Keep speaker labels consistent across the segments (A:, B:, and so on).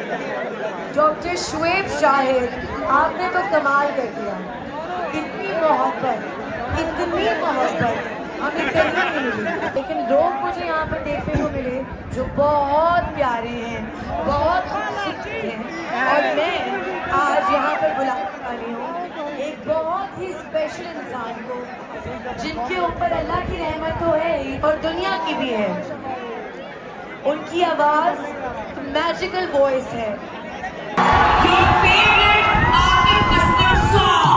A: Doctor Shoaib Shahid, आपने तो कमाल कर दिया। इतनी मोहब्बत हमें कहीं नहीं मिली, लेकिन लोग मुझे यहाँ पर देखने को मिले जो बहुत प्यारे हैं, बहुत खूबसूरत हैं, और मैं आज यहाँ पर बुलाने वाली हूँ एक बहुत ही स्पेशल इंसान को, जिनके ऊपर अल्लाह की रहमत तो है ही और दुनिया की भी है। उनकी आवाज़ मैजिकल वॉइस है। Your favorite Atif Aslam song.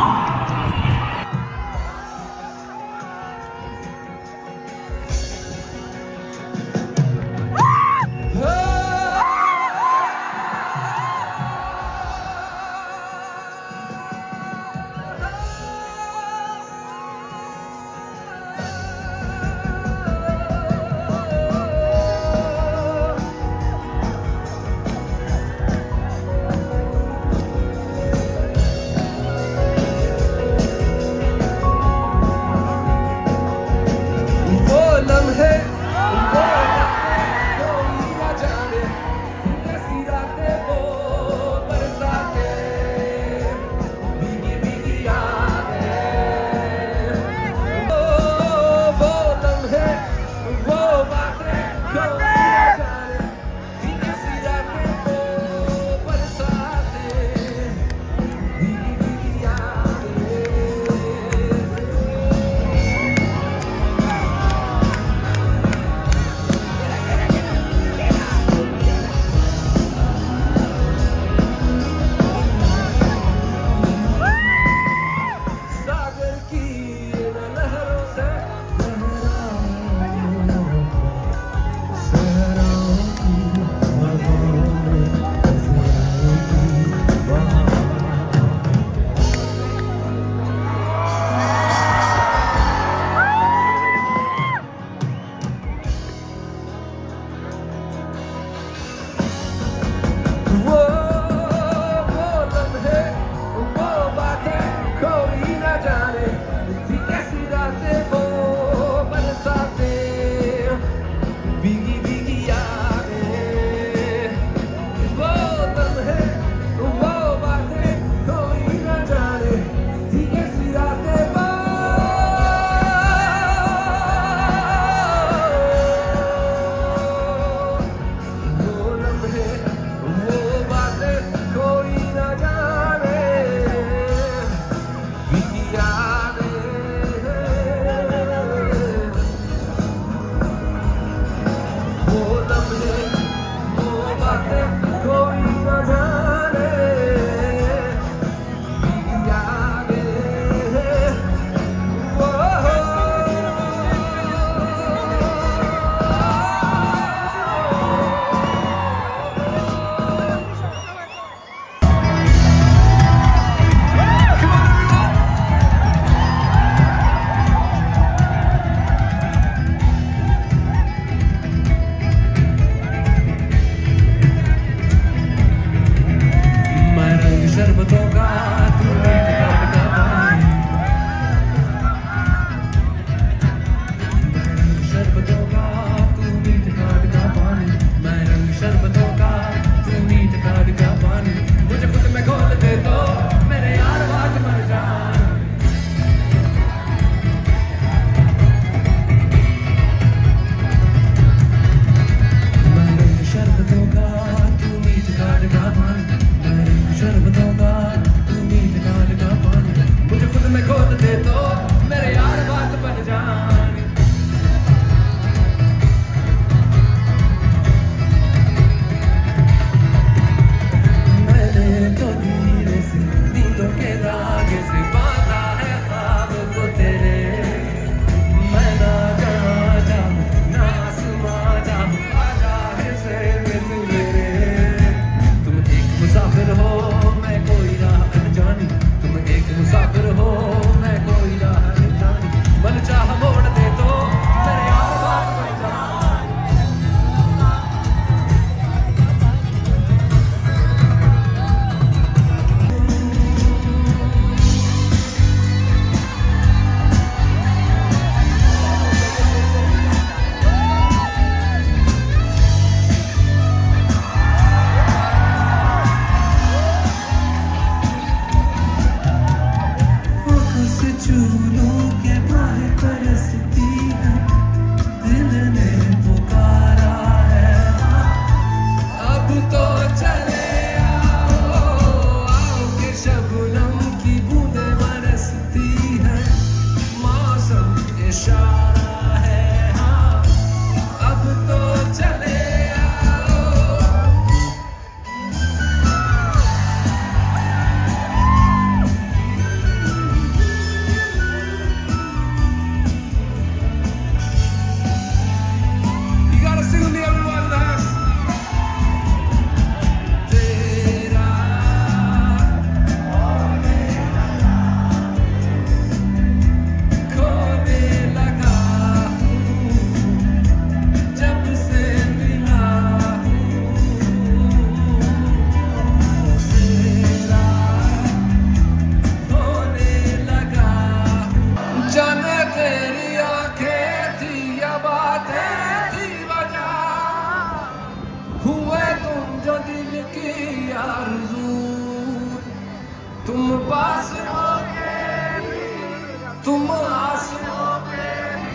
B: आसमां पे, तुम आसमां पे,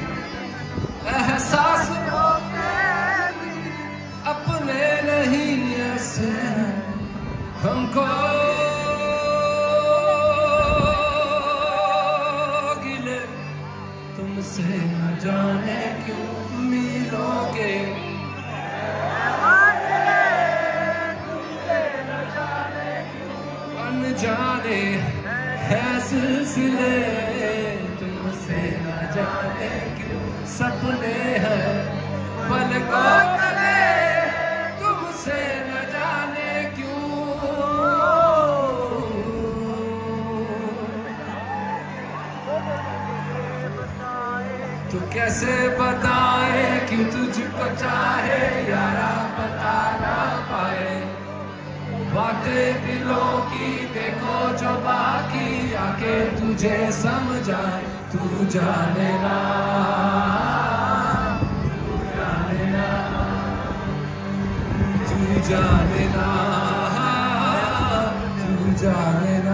B: एहसास अपने नहीं ऐसे हमको गिले तुमसे न जाने क्यों मीलों के अनजाने है सिलसिले तुमसे न जाने क्यों सपने हैं पलकों तले तुमसे न जाने क्यों। तू कैसे बताए क्यों तुझको चाहे यारा बता ना पाए बातें दिलों की देखो जो बाकी आके तुझे समझा तू जाने ना तू जाने ना तू जाने ना।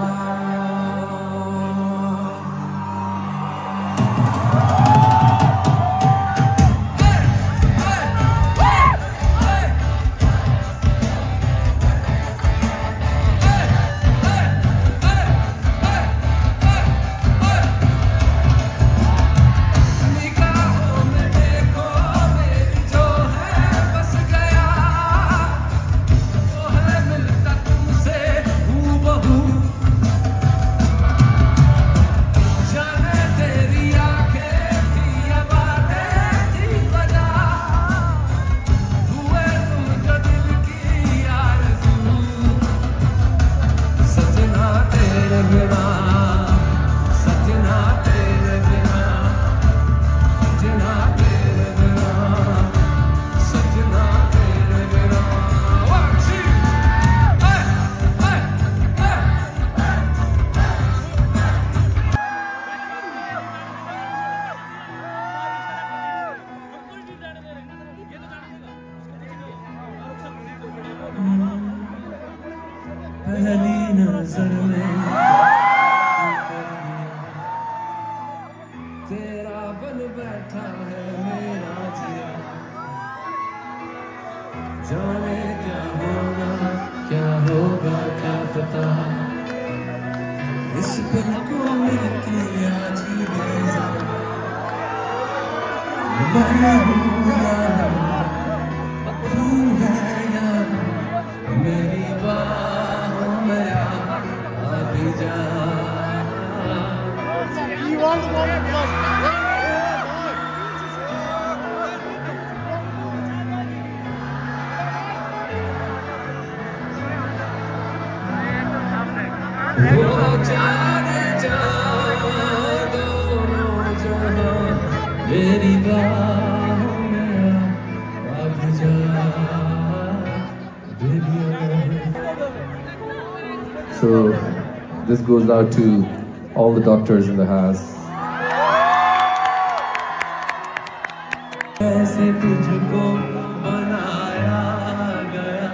B: पहली नजर में तेरा बन बैठा है मेरा जिया जाने क्या होगा क्या पता इस पल को मिलती आज ही मैं हूँ या तू है या मेरी बाहों में अभी जा। वो जाने जा दोनों जहां मेरी बाहों में अभी जा।
C: So this goes out to all the doctors in the house.
B: ऐसे तुझको बनाया गया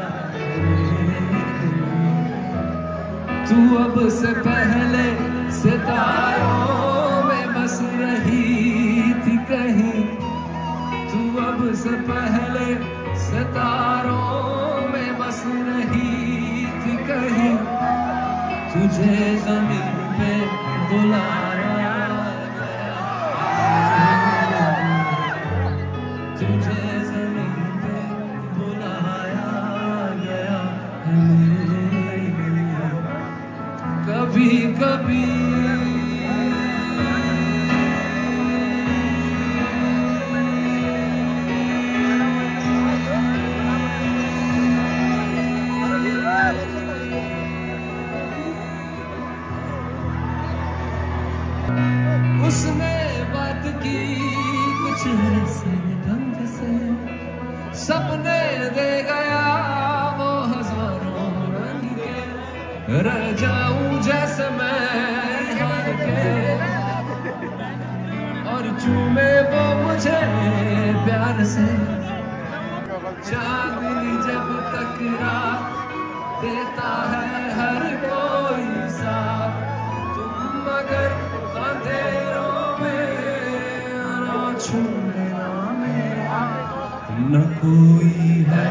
B: तू अब से पहले सितारों में बस रही थी कहीं तू अब से पहले सितारों में बस रही थी कहीं तुझे जमीन पे बुलाया तुझे जमीन पे बुलाया गया कभी कभी उसने बात की कुछ ऐसे ढंग से सपने दे गया वो हजारों रंग के रह जाऊं जैसे मैं हार के और चूमे वो मुझे प्यार से चांदनी जब तक रात देता है हर कोई सा न कोई है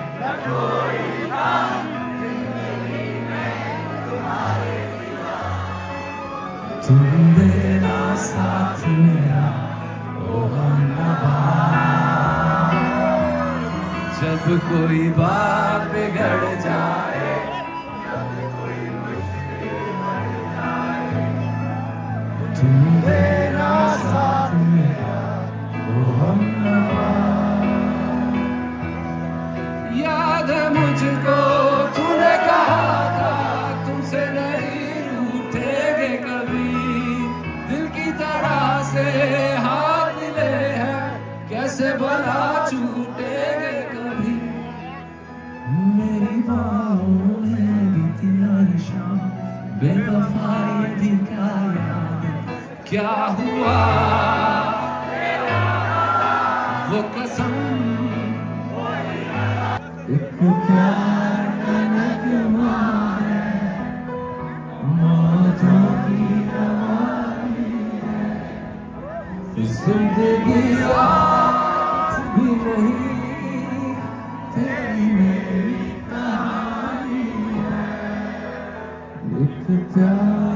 B: तुम मेरा साथ मेरा ओ हमनवा। जब कोई बात बिगड़ जाए, तुम मेरा साथ मेरा ओ हमनवा। याद है मुझको तूने कहा था तुमसे नहीं रूठेंगे कभी, दिल की तरह से हाथ मिले हैं कैसे भला छूटेंगे कभी। मेरी बाहों में बीती हर शाम बेवफाई थी क्या याद, क्या हुआ वो कसम, एक प्यार का नगमा है मौतों की रवानी है। जिंदगी आज भी नहीं तेरी मेरी कहानी है, एक प्यार